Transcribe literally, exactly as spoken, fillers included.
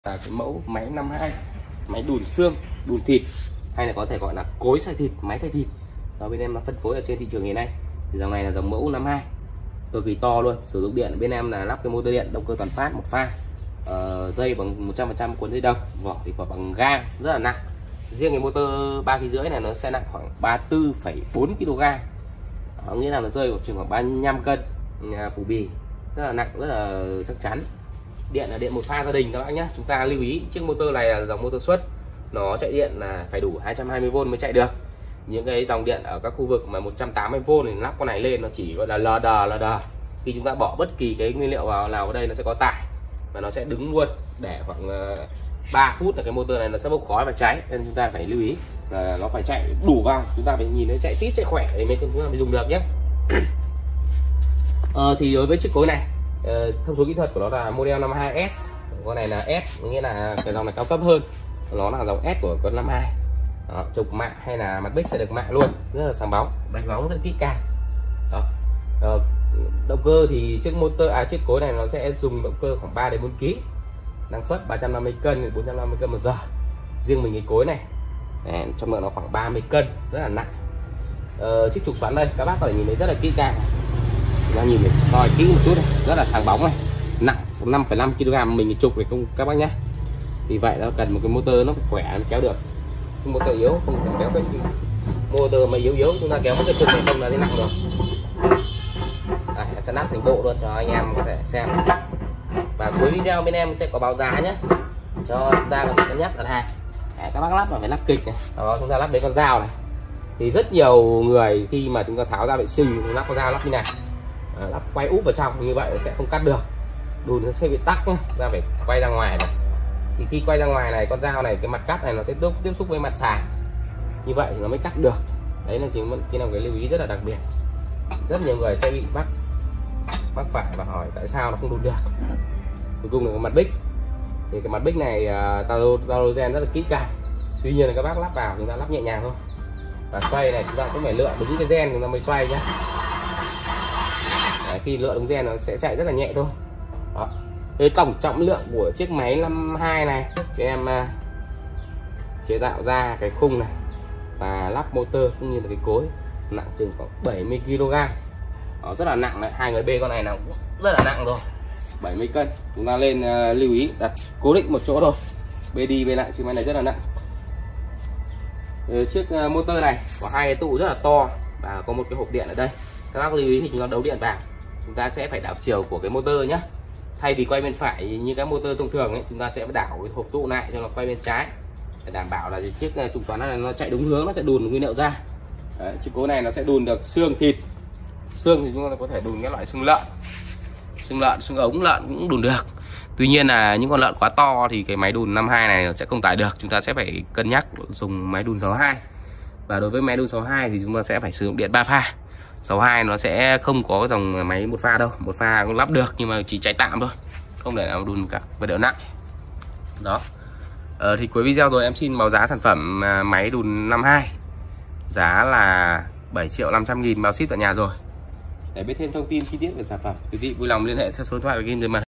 là cái mẫu máy năm hai, máy đùn xương đùn thịt, hay là có thể gọi là cối xay thịt, máy xay thịt. Đó, bên em nó phân phối ở trên thị trường hiện nay. Thì dòng này là dòng mẫu năm hai, cực kỳ to luôn. Sử dụng điện bên em là lắp cái motor điện động cơ toàn phát một pha, uh, dây bằng một trăm phần trăm cuốn dây đồng, vỏ thì vỏ bằng gang, rất là nặng. Riêng cái motor ba ki rưỡi này nó sẽ nặng khoảng ba mươi tư phẩy bốn ki lô gam, đó, nghĩa là nó rơi vào chừng khoảng ba mươi lăm cân. Phủ bì rất là nặng, rất là chắc chắn. Điện là điện một pha gia đình các bạn nhé. Chúng ta lưu ý chiếc motor này là dòng motor xuất, nó chạy điện là phải đủ hai trăm hai mươi vôn mới chạy được. Những cái dòng điện ở các khu vực mà một trăm tám mươi vôn thì lắp con này lên nó chỉ gọi là lờ đờ lờ đờ. Khi chúng ta bỏ bất kỳ cái nguyên liệu vào nào ở đây nó sẽ có tải và nó sẽ đứng luôn để khoảng ba phút là cái motor này nó sẽ bốc khói và cháy. Nên chúng ta phải lưu ý là nó phải chạy đủ vòng, chúng ta phải nhìn nó chạy tít chạy khỏe thì mới chúng ta mới dùng được nhé. Ờ, thì đối với chiếc cối này, uh, thông số kỹ thuật của nó là model năm hai S, con này là S, nghĩa là cái dòng này cao cấp hơn, nó là dòng S của con năm hai. Đó, trục mạ hay là mặt bích sẽ được mạ luôn, rất là sáng bóng, đánh bóng rất kỹ càng. Đó. Uh, động cơ thì chiếc motor à chiếc cối này nó sẽ dùng động cơ khoảng ba đến bốn ki lô gam, năng suất ba trăm năm mươi cân đến bốn trăm năm mươi cân một giờ. Riêng mình cái cối này trong lượng nó khoảng ba mươi cân, rất là nặng. Uh, chiếc trục xoắn đây các bác có thể nhìn thấy rất là kỹ càng. Chúng ta nhìn để soi kỹ một chút này, rất là sáng bóng này, nặng năm phẩy năm ki lô gam mình cái trục này không các bác nhé. Vì vậy nó cần một cái motor nó phải khỏe nó kéo được. Cái motor yếu không thể kéo cái motor mà yếu yếu chúng ta kéo mất cái trục này không là thế nặng rồi. À, em sẽ lắp thành bộ luôn cho anh em có thể xem. Và cuối video bên em sẽ có báo giá nhé, cho chúng ta có thể cân nhắc đặt hàng. À, các bác lắp là phải lắp kịch này, đó chúng ta lắp đến con dao này. Thì rất nhiều người khi mà chúng ta tháo ra vệ sinh lắp con dao lắp như này, à, lắp quay úp vào trong như vậy nó sẽ không cắt được, đùn nó sẽ bị tắc nhé. Ra phải quay ra ngoài này. Thì khi quay ra ngoài này, con dao này cái mặt cắt này nó sẽ tiếp tiếp xúc với mặt sàn, như vậy thì nó mới cắt được. Đấy là chính cái là cái lưu ý rất là đặc biệt. Rất nhiều người sẽ bị mắc mắc phải và hỏi tại sao nó không đùn được. Cuối cùng là cái mặt bích. Thì cái mặt bích này uh, talogen rất là kỹ càng. Tuy nhiên là các bác lắp vào chúng ta lắp nhẹ nhàng thôi. Và xoay này chúng ta cũng phải lựa đúng cái gen chúng ta mới xoay nhé. Đấy, khi lựa đúng gen nó sẽ chạy rất là nhẹ thôi. Đó. Cái tổng trọng lượng của chiếc máy năm hai này thì em uh, chế tạo ra cái khung này và lắp motor cũng như là cái cối nặng chừng khoảng bảy mươi ki lô gam. Đó, rất là nặng đấy. Hai người bê con này là cũng rất là nặng rồi, bảy mươi cân. Chúng ta lên uh, lưu ý đặt cố định một chỗ thôi, bê đi bê lại, chiếc máy này rất là nặng. Chiếc uh, motor này có hai cái tụ rất là to và có một cái hộp điện ở đây. Các bác lưu ý thì chúng ta đấu điện vào, chúng ta sẽ phải đảo chiều của cái motor nhé. Thay vì quay bên phải như các motor thông thường ấy, chúng ta sẽ đảo cái hộp tụ lại cho nó quay bên trái để đảm bảo là chiếc trục xoắn này nó chạy đúng hướng, nó sẽ đùn nguyên liệu ra. Đấy, chiếc cối này nó sẽ đùn được xương thịt. Xương thì chúng ta có thể đùn các loại xương lợn, xương lợn, xương ống lợn cũng đùn được. Tuy nhiên là những con lợn quá to thì cái máy đùn năm hai này sẽ không tải được, chúng ta sẽ phải cân nhắc dùng máy đùn sáu hai. Và đối với máy đùn sáu hai thì chúng ta sẽ phải sử dụng điện ba pha. sáu hai nó sẽ không có dòng máy một pha đâu, một pha cũng lắp được nhưng mà chỉ chạy tạm thôi, không để nào đùn cả vật liệu nặng. Đó. Ờ, thì cuối video rồi em xin báo giá sản phẩm máy đùn năm hai. Giá là bảy triệu năm trăm nghìn, bao ship tận nhà rồi. Để biết thêm thông tin chi tiết về sản phẩm, quý vị vui lòng liên hệ theo số điện thoại ghi dưới màn.